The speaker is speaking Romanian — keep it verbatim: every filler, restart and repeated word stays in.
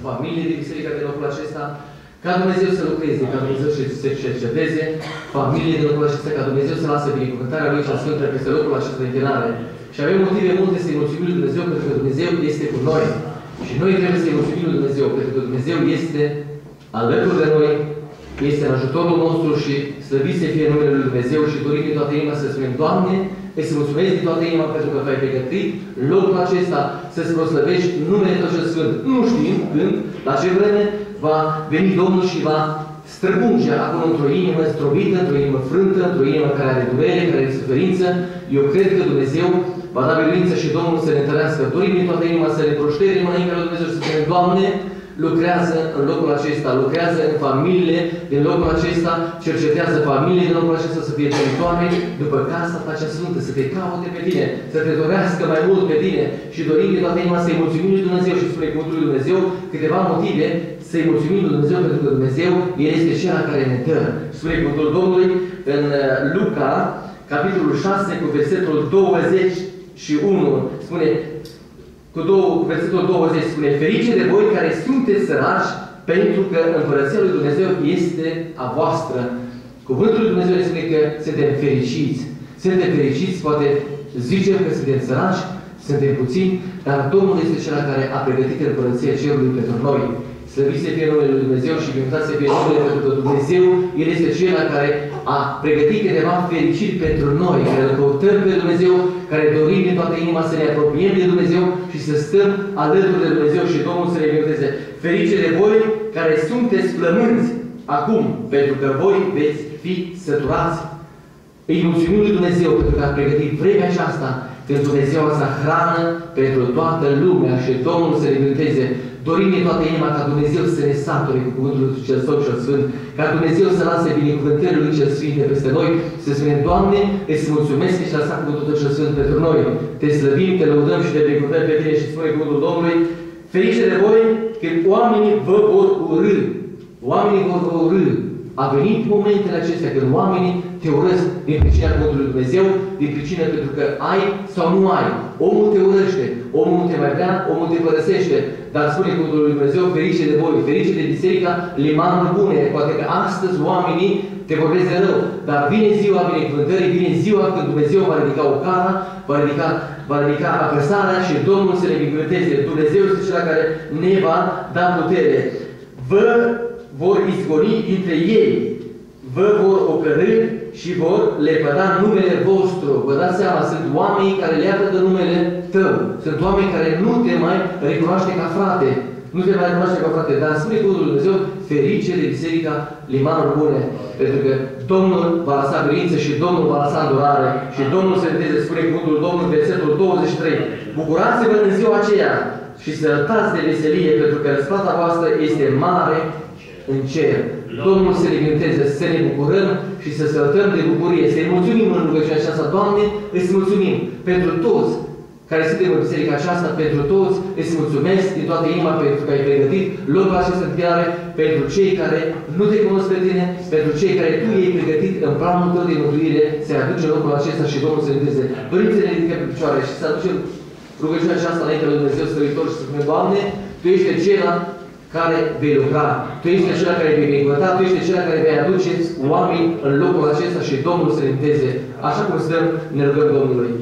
familiile din biserica din locul acesta, ca Dumnezeu să lucreze, ca Dumnezeu să cerceteze familiile din locul acesta, ca Dumnezeu să lasă binecuvântarea Lui cea Sfântă peste locul acesta de închinare. Și avem motive multe să-i mulțumim lui Dumnezeu, pentru că Dumnezeu este cu noi. Și noi trebuie să-i mulțumim lui Dumnezeu, pentru că Dumnezeu este alături de noi, este în ajutorul nostru și slăvit să fie numele lui Dumnezeu și dorim din toată inima să spunem, Doamne, îți mulțumesc din toată inima pentru că ai pregătit locul acesta să-ți proslăvești numele Tău cel Sfânt. Nu știm când, la ce vreme va veni Domnul și va străpunge acolo într-o inimă zdrobită, într-o inimă frântă, într-o inimă care are durere, care are suferință. Eu cred că Dumnezeu va da biruință și Domnul să ne întărească. Dorim din toată inima să ne proșterem înaintea lui Dumnezeu și să spunem, Doamne, lucrează în locul acesta, lucrează în familiile din locul acesta, cercetează familiile din locul acesta să fie ținitoare după casa Ta cea Sfântă, să te caute pe Tine, să te dorească mai mult pe Tine și dorim din toată inima să-i mulțumim lui Dumnezeu și spune cuvântul lui Dumnezeu câteva motive să-i mulțumim lui Dumnezeu pentru că Dumnezeu El este Cel care ne dă. Spune cuvântul Domnului în Luca, capitolul șase, cu versetul douăzeci și unu, spune cu două, versetul douăzeci spune, ferice de voi care sunteți săraci, pentru că Împărăția lui Dumnezeu este a voastră. Cuvântul lui Dumnezeu ne spune că suntem fericiți. Suntem fericiți, poate zicem că suntem săraci, suntem puțini, dar Domnul este Cel care a pregătit Împărăția Cerului pentru noi. Slăvit să fie numele lui Dumnezeu și binecuvântat să fie numele, pentru că Dumnezeu, El este Cel care a pregătit câteva fericiri pentru noi, care îl căutăm pe Dumnezeu, care dorim din toată inima să ne apropiem de Dumnezeu și să stăm alături de Dumnezeu și Domnul să ne binecuvânteze. Ferice de voi care sunteți flămânzi acum, pentru că voi veți fi săturați. Îi mulțumim lui Dumnezeu pentru că a pregătit vremea aceasta pentru Dumnezeoasa hrană pentru toată lumea și Domnul să ne binecuvânteze. Dorim din toată inima ca Dumnezeu să ne sature cu cuvântul lui cel Său cel Sfânt, ca Dumnezeu să lase binecuvântările Lui cel Sfinte peste noi, să spunem, Doamne, îți mulțumesc că și-a lăsat cuvântul Tău cel Sfânt pentru noi. Te slăvim, te lăudăm și te binecuvântăm pe Tine și spune cuvântul Domnului, ferice de voi când oamenii vă vor urâ. Oamenii vor vă urâ. A venit momentele acestea când oamenii te urăsc din pricina cuvântului lui Dumnezeu, din pricina pentru că ai sau nu ai. Omul te urăște, omul nu te mai vrea, omul te părăsește. Dar spune cuvântul lui Dumnezeu, ferice de voi, ferice de biserica limanul bune. Poate că astăzi oamenii te vorbesc de rău, dar vine ziua binecuvântării, vine ziua când Dumnezeu va ridica o cara, va ridica, va ridica apăsarea și Domnul să ne binecuvânteze. Dumnezeu este Cel care ne va da putere. Vă vor izgoni dintre ei, vă vor ocărî și vor lepăda numele vostru. Vă dați seama, sunt oameni care lepădă numele Tău. Sunt oameni care nu te mai recunoaște ca frate. Nu te mai recunoaște ca frate. Dar spune cuvântul lui Dumnezeu, ferice de biserica limanul bune. Pentru că Domnul va lăsa biruință și Domnul va lăsa îndurare. Și Domnul se vedeze, spune cuvântul Domnului, versetul douăzeci și trei. Bucurați-vă în ziua aceea și sărătați de veselie, pentru că răsplata voastră este mare în cer. Domnul să ne binecuvânteze, să ne bucurăm și să săltăm de bucurie, să-i mulțumim în rugăciunea aceasta. Doamne, îți mulțumim pentru toți care suntem în biserica aceasta, pentru toți îți mulțumesc din toată inima pentru că ai pregătit locul acesta în fiare, pentru cei care nu te cunosc pe Tine, pentru cei care Tu i-ai pregătit în planul Tău de mântuire, să-i aduce locul acesta și Domnul să ne binecuvânteze. Dorim să ne ridicăm pe picioare și să aducem rugăciunea aceasta înainte lui Dumnezeu Stăritor și să spunem, Doamne, Tu ești acela care vei lucra. Tu ești acela care vei binecuvânta, Tu ești acela care vei aduce oameni în locul acesta și Domnul să ne binecuvânteze. Așa cum stăm, ne rugăm Domnului.